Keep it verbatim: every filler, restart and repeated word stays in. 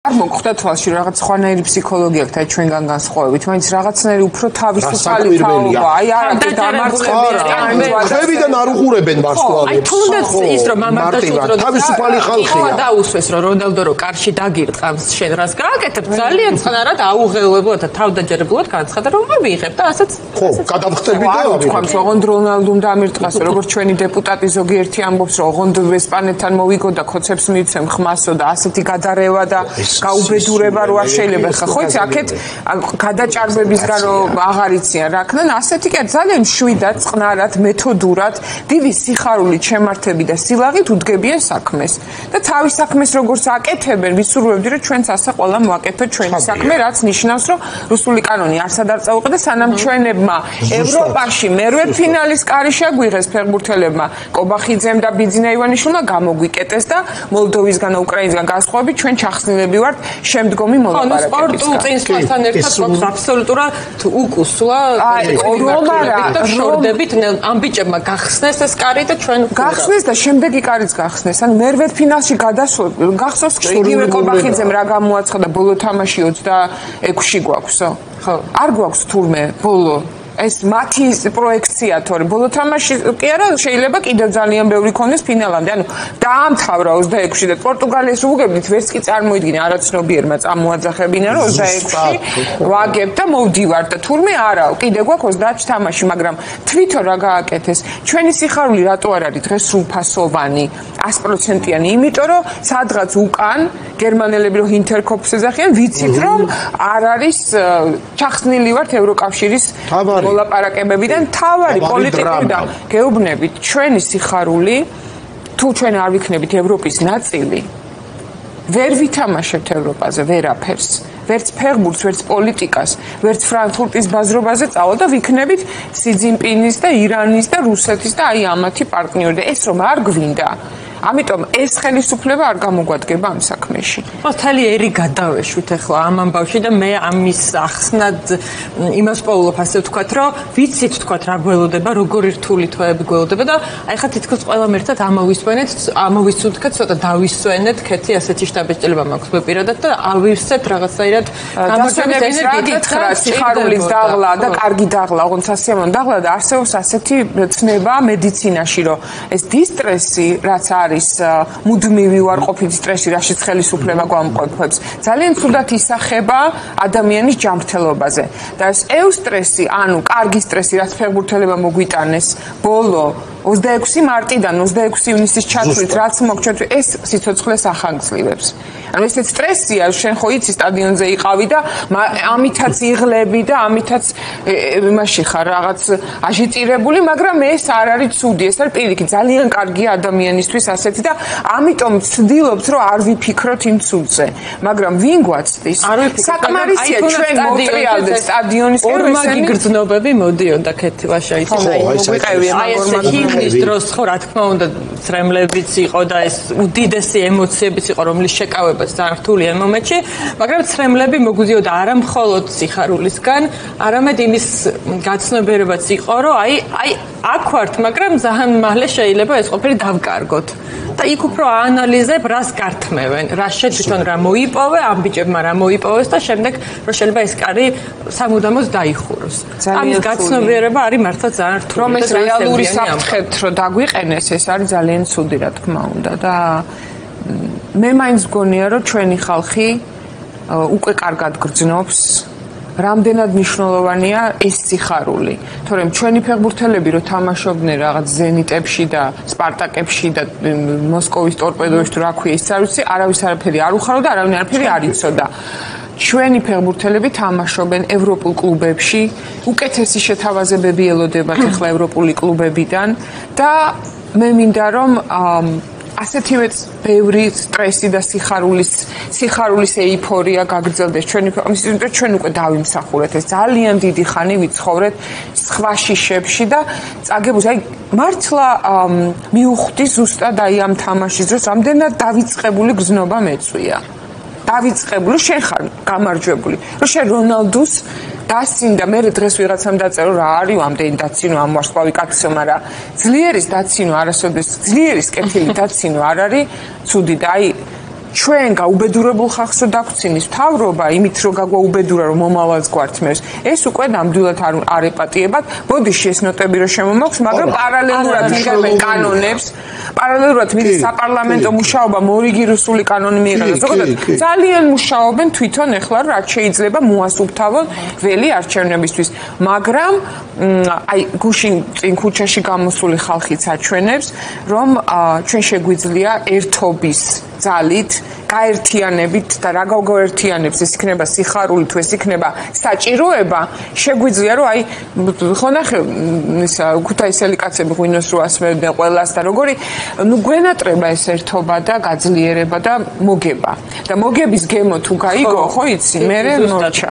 არ მოგხვდა თვალში რაღაც სხვანაირი ფსიქოლოგია აქვს აი ჩვენგან განსხვავებით, მაინც რაღაცნაირი უფრო თავისუფალი თაობა. აი არა დამარცხებია. ხებიდან არ უყურებენ ვარსკვლავებს. აი თუნდაც ის რომ მამაკაცს რომ თავისუფალი ხალხია. დაუსვეს რომ რონალდო რო კარში დაგირყავს შენ რას გააკეთებ ძალიან წყნარად აუღელებულად და თავდაჯერებლად განცხადა რომ მივიღებ და ასეც ხო გადავხტები და თქვამს ოღონდ რონალდომ დამირტყას როგორც ჩვენი დეპუტატი ზოგიერთი ამბობს რომ ოღონდ ესპანეთთან მოვიგო და ქოცებს მივცემ ხმასო და ასეთი გადარევა და გაუბედურება რო არ შეიძლება ხა ხო იცი აქეთ გადაჭარბებისგან რომ აღარ იციან რა ქნან ასეთი კი ძალიან შვიდად წყნარად მეთოდურად დიდი სიხარულით შემართები და სილაღით უდგებიან საქმეს და თავის საქმეს როგორც აკეთებენ ვისურვებდი რომ ჩვენც ასე ყველა მოაკეთოთ ჩვენი საქმე რაც ნიშნავს რომ რუსული კანონი არსად არ წაუყდა სანამ ჩვენებმა ევროპაში მერვე ფინალის კარი შეგვიღეს ფეხბურთელებმა კობახიძემ და ბიძინა ივანიშვილმა გამოგვიკეტეს და მოლდოვისგან და უკრაინისგან განსხვავებით ჩვენ ჩახსნილები ვართ შემდგომი მოლაპარაკებისგან. სპორტულ წინსვლასთან ერთად გვაქვს აბსოლუტურად უკუსლა და შორდებით ამ ბიჭებმა გახსნეს ეს კარი და ჩვენ გახსნეს და შემდეგი კარიც გახსნეს. ან მერვე ფინალში გადასულ გახსოვს იგივე კობახიძემ რა გამოაცხადა ბოლო თამაში ოცდაექვსში გვაქვსო? ხო. არ გვაქვს თურმე ბოლო ეს მათი პროექცია თორე ბოლო თამაში კი არა შეიძლება კიდევ ძალიან ბევრი ქონდეს ფინალამდე ანუ დაამთავრა ოცდაექვსში და პორტუგალიას უგებდით ვერც კი წარმოიდგინე არაცნობიერმა წამოაძახებინა რომ ოცდაექვსში ვაგებ და მოვდივარ და თურმე არა კიდე გვაქვს ოცდაათში თამაში მაგრამ თვითონ რა გააკეთეს ჩვენი სიხარული რატო არ არის დღეს სრულფასოვანი ას პროცენტიანი იმიტომ რომ სადღაც უკან გერმანელები რომ ინტერკოპს ეძახიან ვიცით რომ არ არის ჩახსნილი ვართ ევროკავშირის მოლაპარაკებებიდან თავარი პოლიტიკური და გეუბნებით ჩვენი სიხარული თუ ჩვენ არ ვიქნებით ევროპის ნაწილი ვერ ვითამაშებთ ევროპაზე ვერაფერს ვერც ფეხბურთს ვერც პოლიტიკას ვერც ფრანკფურტის ბაზრობაზე წავალ და ვიქნებით სი ძინპინის და ირანის და რუსეთის და აი ამათი პარტნიორი და ეს რომ არ გვინდა ამიტომ ეს ხელისუფლება არ გამოგვადგება ამ საქმეში. მთელი ერი გადავეშვით ახლა ამ ამბავში და მე ამის ახსნად იმას პოულობ ასე ვთქვათ, რომ ვიცით ვთქვათ რა გველოდება, როგორი რთული თვეები გველოდება და აი ხა თითქოს ყველამ ერთად ამოვისვენეთ, ამოვისუნთქეთ, ცოტა დავისვენეთ, ქეთი ასეთი შტაბეჭდილება მაქვს მე პირადად და ავივსეთ რაღაცაირად გამარჯვების ენერგიით სიხარულის დაღლა და კარგი დაღლა, ოღონდ სასიამოვნო დაღლა და არსებობს ასეთი ცნება მედიცინაში, რომ ეს დისტრესი რაც არის მუდმივი უარყოფითი სტრესი, რაშიც ხელისუფლება გვამყოფებს. ძალიან ცუდად ისახება ადამიანის ჯანმრთელობაზე. და ეს ეუსტრესი, ანუ კარგი სტრესი, რაც ფეხბურთელებმა მოგვიტანეს, ბოლო ოცდაექვსი მარტიდან ოცდაექვსი ივნისის ჩათვლით, რაც მოგჩვენთ, ეს სიცოცხლეს ახანგწლივებს. ანუ ეს სტრესია, შენ ხო იცი სტადიონზე იყავი და ამითაც იღლები და ამითაც იმაში ხარ რაღაც აჟიტირებული, მაგრამ ეს არ არის ცუდი, ეს არის პირიქით ძალიან კარგია ადამიანისთვის ასეთი და ამიტომ ვცდილობთ რომ არ ვიფიქროთ იმ ცუდზე მაგრამ ვინ გვაცდის საკმარისია ჩვენ მოტრიალდეთ სტადიონის ორმაგი გრძნობები მოდიოდა ქეთილაშა ის მოგვიყევია მაგორმაგის დროს ხო რა თქმა უნდა ცრემლებიც იყო და ეს უდიდესი ემოციებიც იყო რომლის შეკავებაც ძალიან რთულია მომენტში მაგრამ ცრემლები მოგვიდიოდა არა მხოლოდ სიხარულისგან არამედ იმის გაცნობიერებაც იყო რომ აი აი აქ ვართ მაგრამ ძალიან მალე შეიძლება ეს ყოფილი დავკარგოთ და იქ უფრო აანალიზებ რას გართმევენ რა შეძვითონ რა მოიპოვე ამ ბიჭებმა რა მოიპოვეს და შემდეგ რომ შეიძლება ეს კარი სამუდამოდ დაიხუროს ამის გაცნობიერება არის მართლა ძალიან რთული რომ ეს რეალური საფრთხეთ რომ დაგვიყენეს ეს არის ძალიან ცუდი რა თქმა უნდა და მე მაინც მგონია რომ ჩვენი ხალხი უკვე კარგად გრძნობს რამდენად მნიშვნელოვანია ეს სიხარული. თორემ ჩვენი ფეხბურთელები რო თამაშობდნენ რაღაც ზენიტებში და სპარტაკებში და მოსკოვის ტორპედოებში თუ რა ქვია ის არ ვიცი, არავის არაფერი არ უხარო და არავინ არაფერი არ იცოდა. ჩვენი ფეხბურთელები თამაშობენ ევროპულ კლუბებში, უკეთესი შეთავაზებები ელოდებათ ახლა ევროპული კლუბებიდან და მე მინდა რომ ასეთივე ბევრი სტრესი და სიხარულის სიხარულის ეიფორია გაგრძელდეს ჩვენი ამიტომ ჩვენ უკვე დავიმსახურეთ ეს ძალიან დიდი ხანი ვიცხოვრეთ სხვა შიშებში და წაგებულს აი მართლა მიუხვდი ზუსტად აი ამ თამაშის დროს რამდენად დავიწყებული გზნობა მეწვია დავიწყებული შენ ხარ გამარჯვებული რომ შენ რონალდუს დასინდა მე დღეს ვიღაცამ დაწერო რა არის ამდენი დაცინო ამ ვარსკვლავი კაცო მაგრამ ძლიერის დაცინო არასოდეს ძლიერის კეთილი დაცინო არ არის ცუდი და აი ჩვენ გაუბედურებულ ხალხს რო დაგვრცინის მთავრობა, იმით რომ გაგვაუბედურა რომ მომავალს გვართმევს, ეს უკვე ნამდვილად არ არ ეპატიებათ. ბოდიში ეს ნოტები რო შემომაქვს, მაგრამ პარალელურად იღებენ კანონებს, პარალელურად მიდის საპარლამენტო მუშაობა, მორიგირუსული კანონი მიიღება. ზოგადად ძალიან მუშაობენ თვითონ ეხლა რაც შეიძლება მოასუფთავონ ველი არჩევნებისთვის, მაგრამ აი გუშინ წინ ქუჩაში გამოსული ხალხიც აჩვენებს, რომ ჩვენ შეგვიძლია ერთობის ძალით, გაერთიანებით და რა გავგაერთიანებს, ეს იქნება სიხარული თუ ეს იქნება საჭიროება, შეგვიძლია რომ აი ხო ნახე ისა ქუთაისელი კაცები ღვინოს რო ასმევდნენ ყველას და როგორი ნუ გვენატრება ეს ერთობა და გაძლიერება და მოგება. და მოგების გემო თუ გაიგო, ხო იცი, მე მორჩა